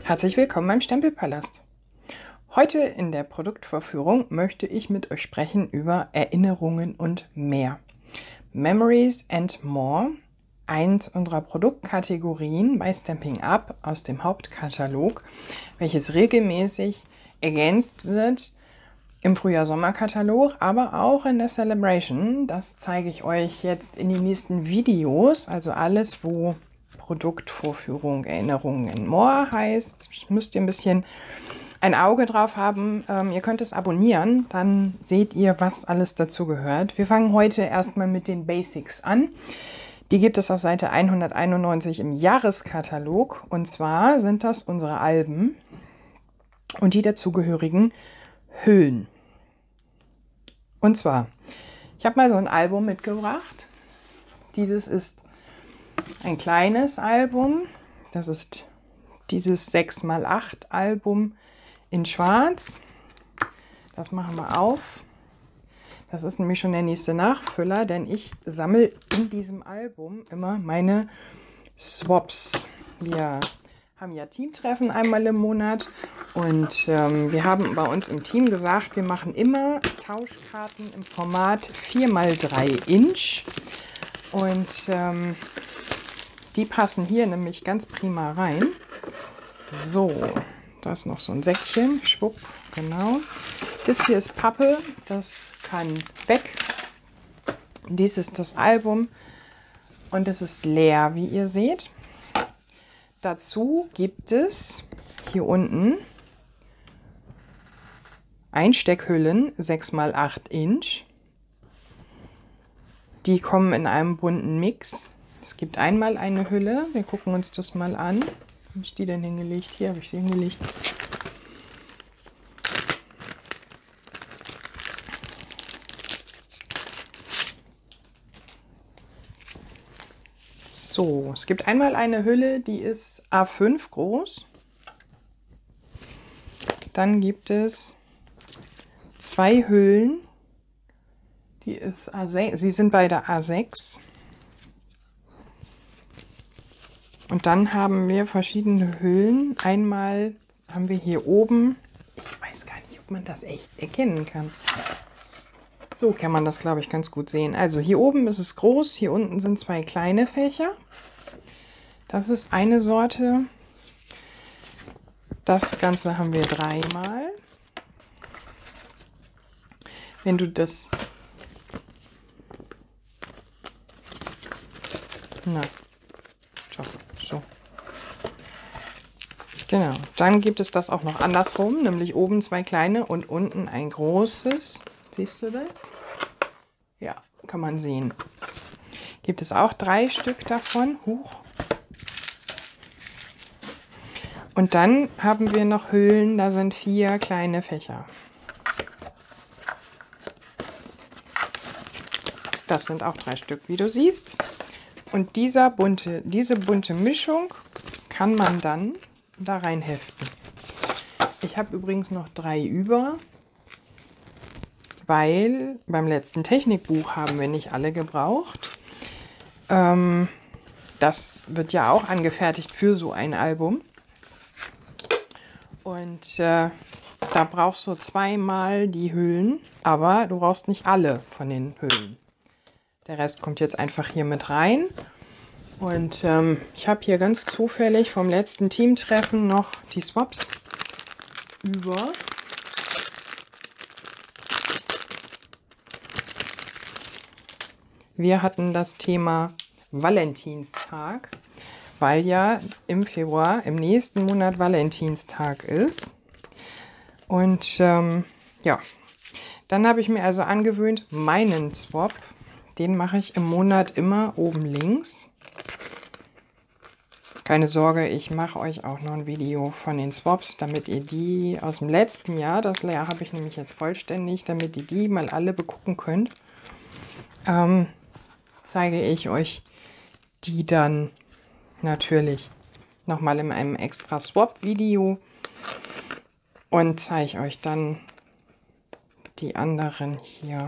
Herzlich willkommen beim Stempelpalast. Heute in der Produktvorführung möchte ich mit euch sprechen über Erinnerungen und mehr. Memories and More, eins unserer Produktkategorien bei Stampin' Up aus dem Hauptkatalog, welches regelmäßig ergänzt wird im Frühjahr-Sommer-Katalog, aber auch in der Celebration. Das zeige ich euch jetzt in den nächsten Videos, also alles, wo Produktvorführung, Erinnerungen and More heißt. Müsst ihr ein bisschen ein Auge drauf haben. Ihr könnt es abonnieren, dann seht ihr, was alles dazu gehört. Wir fangen heute erstmal mit den Basics an. Die gibt es auf Seite 191 im Jahreskatalog. Und zwar sind das unsere Alben und die dazugehörigen Hüllen. Und zwar, ich habe mal so ein Album mitgebracht. Dieses ist ein kleines Album. Das ist dieses 6x8 Album in Schwarz. Das machen wir auf. Das ist nämlich schon der nächste Nachfüller, denn ich sammle in diesem Album immer meine Swaps. Wir haben ja Teamtreffen einmal im Monat und wir haben bei uns im Team gesagt, wir machen immer Tauschkarten im Format 4x3 Inch und die passen hier nämlich ganz prima rein. So, da ist noch so ein Säckchen, schwupp, genau. Das hier ist Pappe, das kann weg. Dies ist das Album und es ist leer, wie ihr seht. Dazu gibt es hier unten Einsteckhüllen 6x8 Inch. Die kommen in einem bunten Mix. Es gibt einmal eine Hülle. Wir gucken uns das mal an. Wo habe ich die denn hingelegt? Hier habe ich sie hingelegt. So, es gibt einmal eine Hülle, die ist A5 groß. Dann gibt es zwei Hüllen, die ist A6. Sie sind beide A6. Und dann haben wir verschiedene Hüllen. Einmal haben wir hier oben, ich weiß gar nicht, ob man das echt erkennen kann. So kann man das, glaube ich, ganz gut sehen. Also hier oben ist es groß, hier unten sind zwei kleine Fächer. Das ist eine Sorte. Das Ganze haben wir dreimal. Wenn du das... Na, so. Genau, dann gibt es das auch noch andersrum, nämlich oben zwei kleine und unten ein großes. Siehst du das? Ja, kann man sehen. Gibt es auch 3 Stück davon. Huch. Und dann haben wir noch Hüllen, da sind 4 kleine Fächer. Das sind auch 3 Stück, wie du siehst. Und diese bunte Mischung kann man dann da rein heften. Ich habe übrigens noch 3 über, weil beim letzten Technikbuch haben wir nicht alle gebraucht. Das wird ja auch angefertigt für so ein Album. Und da brauchst du 2-mal die Hüllen, aber du brauchst nicht alle von den Hüllen. Der Rest kommt jetzt einfach hier mit rein. Und ich habe hier ganz zufällig vom letzten Teamtreffen noch die Swaps über. Wir hatten das Thema Valentinstag, weil ja im Februar, im nächsten Monat Valentinstag ist. Und ja, dann habe ich mir also angewöhnt, meinen Swap, den mache ich im Monat immer oben links. Keine Sorge, ich mache euch auch noch ein Video von den Swaps, damit ihr die aus dem letzten Jahr, das Jahr habe ich nämlich jetzt vollständig, damit ihr die mal alle begucken könnt, zeige ich euch die dann natürlich nochmal in einem extra Swap-Video und zeige euch dann die anderen hier.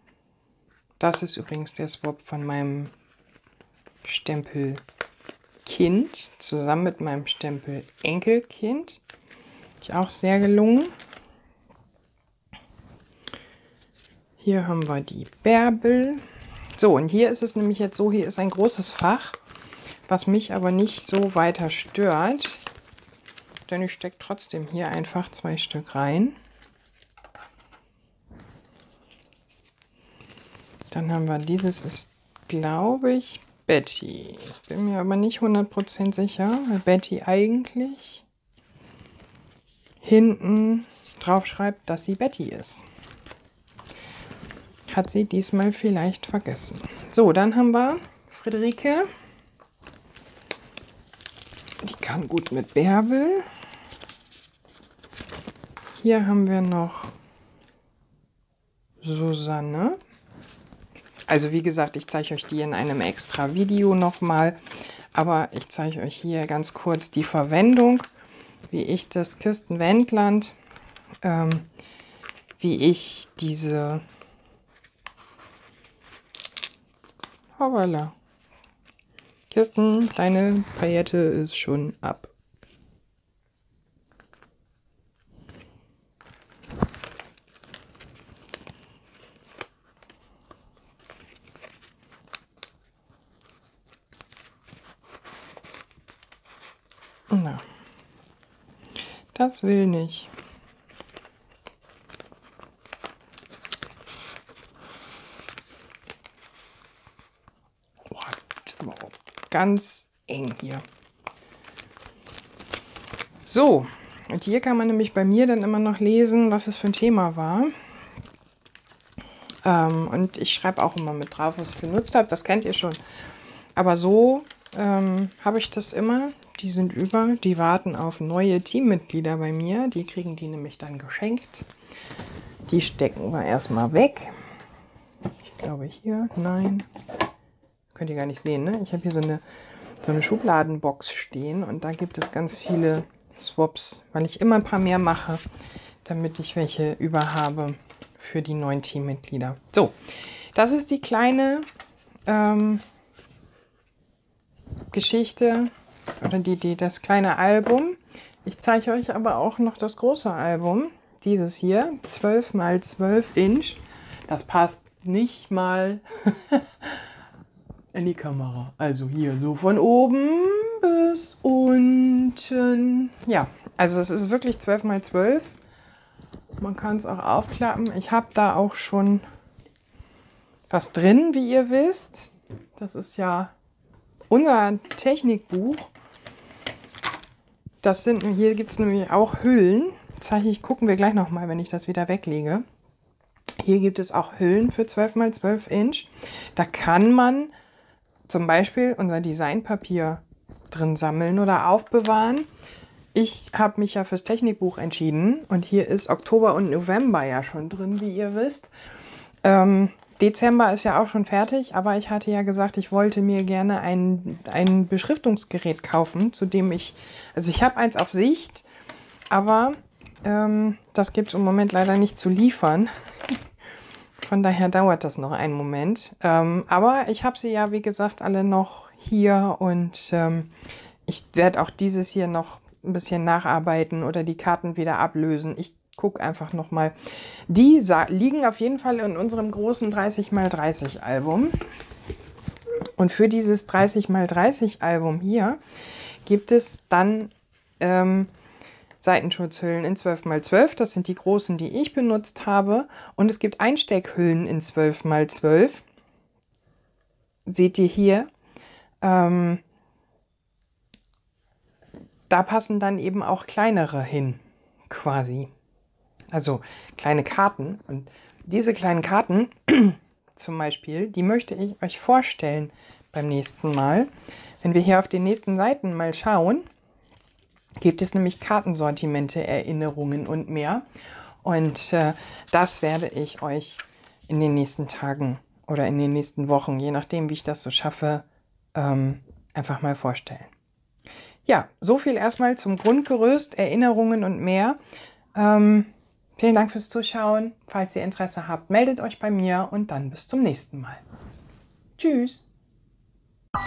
Das ist übrigens der Swap von meinem Stempel Kind zusammen mit meinem Stempel Enkelkind. Ist auch sehr gelungen. Hier haben wir die Bärbel. So, und hier ist es nämlich jetzt so, hier ist ein großes Fach, was mich aber nicht so weiter stört. Denn ich stecke trotzdem hier einfach 2 Stück rein. Dann haben wir dieses, ist glaube ich Betty. Ich bin mir aber nicht 100% sicher, weil Betty eigentlich hinten drauf schreibt, dass sie Betty ist. Hat sie diesmal vielleicht vergessen. So, dann haben wir Friederike. Die kann gut mit Bärbel. Hier haben wir noch Susanne. Also wie gesagt, ich zeige euch die in einem extra Video nochmal. Aber ich zeige euch hier ganz kurz die Verwendung, wie ich das Kirsten-Wendland, wie ich diese Hoppala. Kirsten, kleine Paillette ist schon ab. Na, das will nicht. Aber auch ganz eng hier. So, und hier kann man nämlich bei mir dann immer noch lesen, was es für ein Thema war. Und ich schreibe auch immer mit drauf, was ich benutzt habe. Das kennt ihr schon. Aber so habe ich das immer. Die sind über, die warten auf neue Teammitglieder bei mir. Die kriegen die nämlich dann geschenkt. Die stecken wir erstmal weg. Ich glaube hier, nein. Könnt ihr gar nicht sehen, ne? Ich habe hier so eine Schubladenbox stehen und da gibt es ganz viele Swaps, weil ich immer ein paar mehr mache, damit ich welche über habe für die neuen Teammitglieder. So, das ist die kleine Geschichte oder das kleine Album. Ich zeige euch aber auch noch das große Album. Dieses hier, 12 x 12 Inch. Das passt nicht mal in die Kamera. Also hier so von oben bis unten. Ja, also es ist wirklich 12 x 12. Man kann es auch aufklappen. Ich habe da auch schon was drin, wie ihr wisst. Das ist ja unser Technikbuch. Hier gibt es nämlich auch Hüllen. Gucken wir gleich nochmal, wenn ich das wieder weglege. Hier gibt es auch Hüllen für 12 x 12 Inch. Da kann man zum Beispiel unser Designpapier drin sammeln oder aufbewahren. Ich habe mich ja fürs Technikbuch entschieden und hier ist Oktober und November ja schon drin, wie ihr wisst. Dezember ist ja auch schon fertig, aber ich hatte ja gesagt, ich wollte mir gerne ein Beschriftungsgerät kaufen, zu dem ich habe eins auf Sicht, aber das gibt es im Moment leider nicht zu liefern. Von daher dauert das noch einen Moment. Aber ich habe sie ja, wie gesagt, alle noch hier und ich werde auch dieses hier noch ein bisschen nacharbeiten oder die Karten wieder ablösen. Ich gucke einfach nochmal. Die liegen auf jeden Fall in unserem großen 30 x 30 Album. Und für dieses 30 x 30 Album hier gibt es dann Seitenschutzhüllen in 12 x 12. Das sind die großen, die ich benutzt habe. Und es gibt Einsteckhüllen in 12 x 12. Seht ihr hier. Da passen dann eben auch kleinere hin, quasi. Also kleine Karten. Und diese kleinen Karten zum Beispiel, die möchte ich euch vorstellen beim nächsten Mal. Wenn wir hier auf den nächsten Seiten mal schauen, gibt es nämlich Kartensortimente, Erinnerungen und mehr. Und das werde ich euch in den nächsten Tagen oder in den nächsten Wochen, je nachdem, wie ich das so schaffe, einfach mal vorstellen. Ja, so viel erstmal zum Grundgerüst, Erinnerungen und mehr. Vielen Dank fürs Zuschauen. Falls ihr Interesse habt, meldet euch bei mir und dann bis zum nächsten Mal. Tschüss!